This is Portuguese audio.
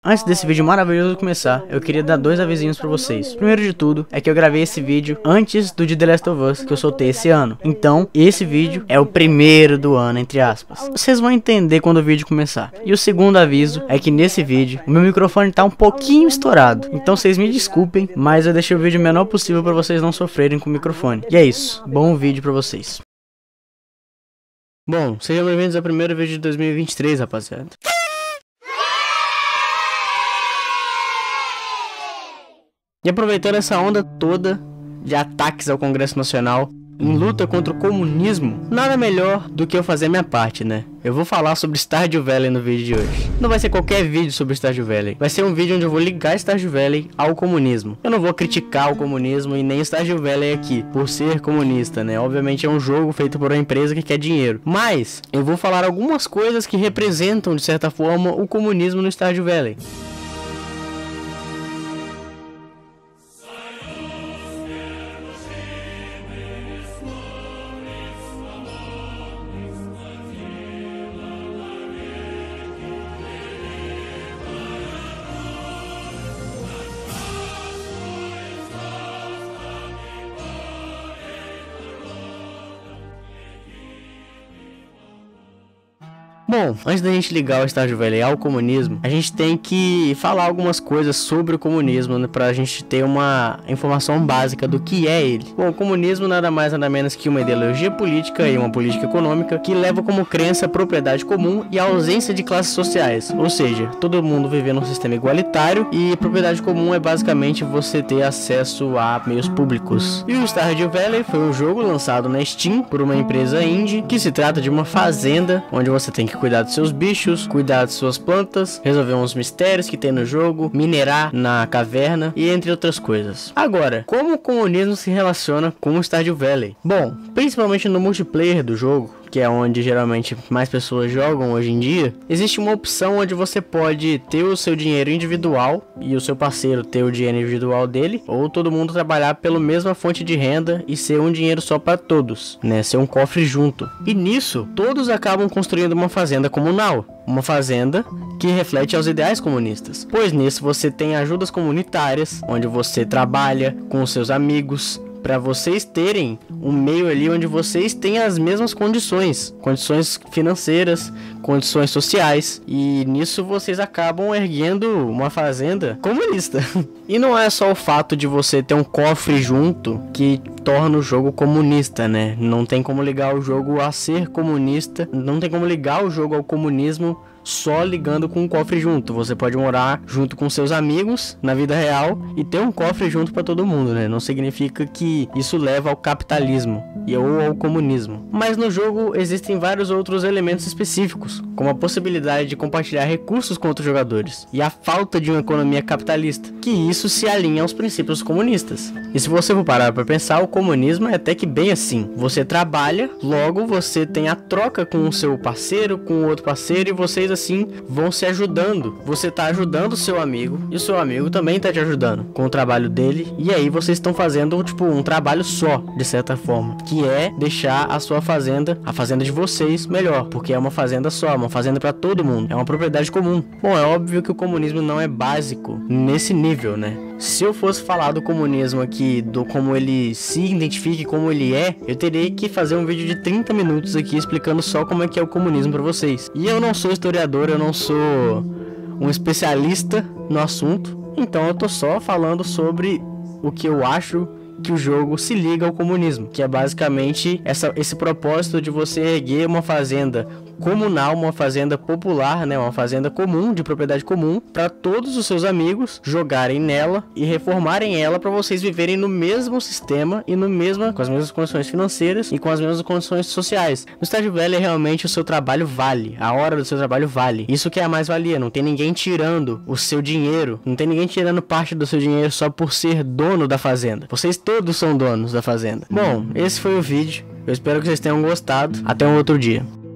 Antes desse vídeo maravilhoso começar, eu queria dar dois avisinhos pra vocês. Primeiro de tudo, é que eu gravei esse vídeo antes do de The Last of Us, que eu soltei esse ano. Então, esse vídeo é o primeiro do ano, entre aspas. Vocês vão entender quando o vídeo começar. E o segundo aviso é que nesse vídeo, o meu microfone tá um pouquinho estourado. Então vocês me desculpem, mas eu deixei o vídeo o menor possível pra vocês não sofrerem com o microfone. E é isso, bom vídeo pra vocês. Bom, sejam bem-vindos ao primeiro vídeo de 2023, rapaziada. E aproveitando essa onda toda de ataques ao Congresso Nacional em luta contra o comunismo, nada melhor do que eu fazer a minha parte, né? Eu vou falar sobre Stardew Valley no vídeo de hoje. Não vai ser qualquer vídeo sobre Stardew Valley. Vai ser um vídeo onde eu vou ligar Stardew Valley ao comunismo. Eu não vou criticar o comunismo e nem Stardew Valley aqui, por ser comunista, né? Obviamente é um jogo feito por uma empresa que quer dinheiro. Mas eu vou falar algumas coisas que representam, de certa forma, o comunismo no Stardew Valley. Bom, antes da gente ligar o Stardew Valley ao comunismo, a gente tem que falar algumas coisas sobre o comunismo, né, pra gente ter uma informação básica do que é ele. Bom, o comunismo nada mais nada menos que uma ideologia política e uma política econômica que leva como crença a propriedade comum e a ausência de classes sociais, ou seja, todo mundo vivendo um sistema igualitário, e propriedade comum é basicamente você ter acesso a meios públicos. E o Stardew Valley foi um jogo lançado na Steam por uma empresa indie, que se trata de uma fazenda onde você tem que cuidar dos seus bichos, cuidar de suas plantas, resolver uns mistérios que tem no jogo, minerar na caverna e entre outras coisas. Agora, como o comunismo se relaciona com o Stardew Valley? Bom, principalmente no multiplayer do jogo, que é onde geralmente mais pessoas jogam hoje em dia, existe uma opção onde você pode ter o seu dinheiro individual e o seu parceiro ter o dinheiro individual dele, ou todo mundo trabalhar pela mesma fonte de renda e ser um dinheiro só para todos, né? Ser um cofre junto. E nisso, todos acabam construindo uma fazenda comunal. Uma fazenda que reflete aos ideais comunistas. Pois nisso você tem ajudas comunitárias, onde você trabalha com os seus amigos, para vocês terem um meio ali onde vocês têm as mesmas condições financeiras, condições sociais, e nisso vocês acabam erguendo uma fazenda comunista. E não é só o fato de você ter um cofre junto que torna o jogo comunista, né? Não tem como ligar o jogo a ser comunista, não tem como ligar o jogo ao comunismo só ligando com um cofre junto. Você pode morar junto com seus amigos na vida real e ter um cofre junto para todo mundo, né? Não significa que isso leva ao capitalismo ou ao comunismo. Mas no jogo existem vários outros elementos específicos, como a possibilidade de compartilhar recursos com outros jogadores e a falta de uma economia capitalista, que isso se alinha aos princípios comunistas. E se você for parar para pensar, o comunismo é até que bem assim. Você trabalha, logo você tem a troca com o seu parceiro, com o outro parceiro, e vocês assim vão se ajudando. Você tá ajudando o seu amigo e o seu amigo também tá te ajudando com o trabalho dele, e aí vocês estão fazendo tipo um trabalho só, de certa forma, que é deixar a sua fazenda, a fazenda de vocês, melhor, porque é uma fazenda só, uma fazenda para todo mundo, é uma propriedade comum. Bom, é óbvio que o comunismo não é básico nesse nível, né? Se eu fosse falar do comunismo aqui, do como ele se identifica e como ele é, eu teria que fazer um vídeo de 30 minutos aqui explicando só como é que é o comunismo pra vocês. E eu não sou historiador, eu não sou um especialista no assunto, então eu tô só falando sobre o que eu acho que o jogo se liga ao comunismo, que é basicamente esse propósito de você erguer uma fazenda comunal, uma fazenda popular, né, uma fazenda comum, de propriedade comum, para todos os seus amigos jogarem nela e reformarem ela para vocês viverem no mesmo sistema e com as mesmas condições financeiras e com as mesmas condições sociais. No Stardew Valley realmente o seu trabalho vale, a hora do seu trabalho vale. Isso que é a mais-valia, não tem ninguém tirando o seu dinheiro, não tem ninguém tirando parte do seu dinheiro só por ser dono da fazenda. Vocês todos são donos da fazenda. Bom, esse foi o vídeo. Eu espero que vocês tenham gostado. Até um outro dia.